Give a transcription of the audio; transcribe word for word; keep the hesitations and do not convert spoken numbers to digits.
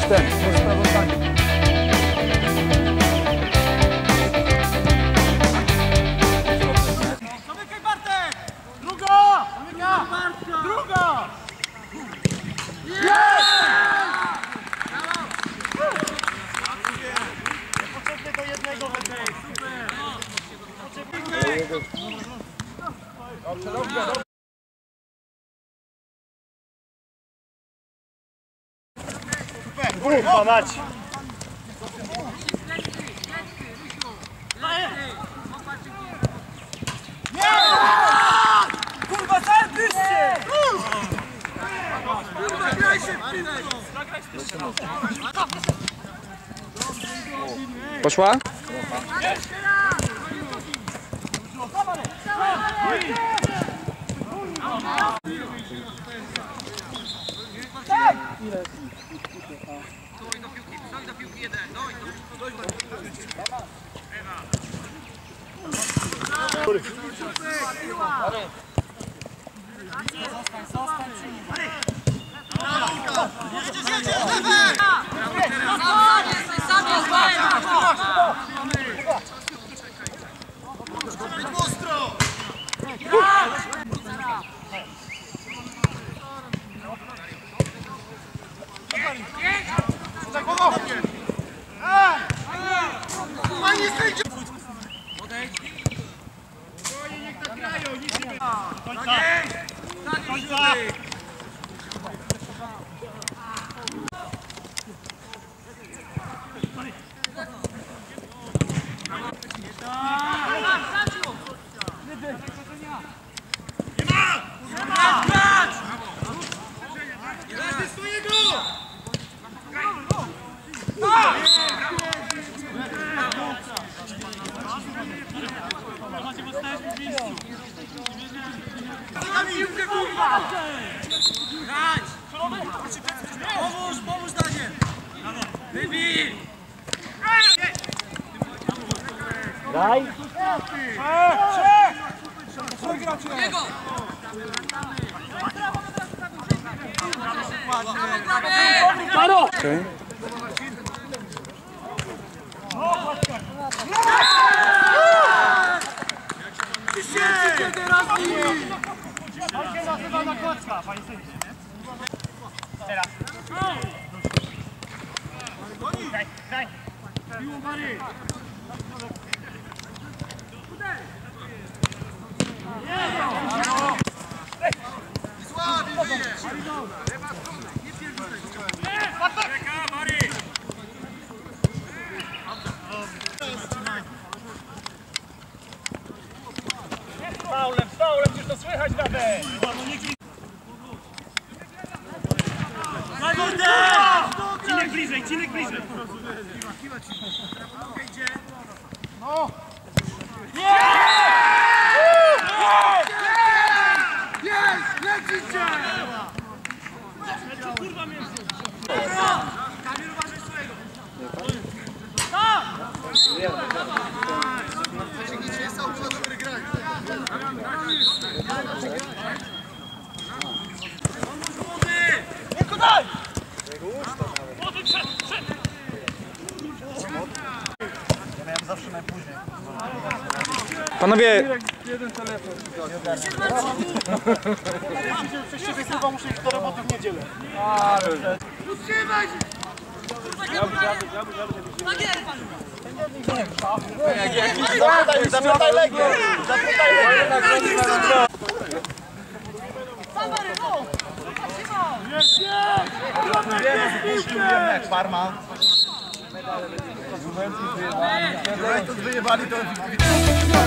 ten, to sprawozdanie. Zamykaj Bartek! Druga! Zamykaj! Druga! Potrzebny do jednego weź. Super! Dobrze, dobrze, dobrze. Kurwa mać! Nie! Kurwa, zajebiście! Kurwa, graj się w piłkę! Poszła? Pomóż, pomóż Daniel! Wybij! Daj! Maro! Okay. Tak się nazywa na klocka, panie sędzio. Teraz. Daj, daj. Biło Mary. Słabi bije. Faulem, faulem, przecież to słychać nawet! Cinek bliżej, cinek bliżej! No! Jest! Lecicie! Kurwa mnie! Kamil, uważaj swojego! Tak! Jest auto na dobry grać! Tylko daj! Ja miałem zawsze najpóźniej. Panowie! Jeden telefon. Przez ciebie chyba muszę iść do roboty w niedzielę. Utrzymaj się! Zapytaj, zapytaj Legię! Zapytaj Legię! Jest, jest! Jak farma. Juventus wyjebali, to wyjebali to...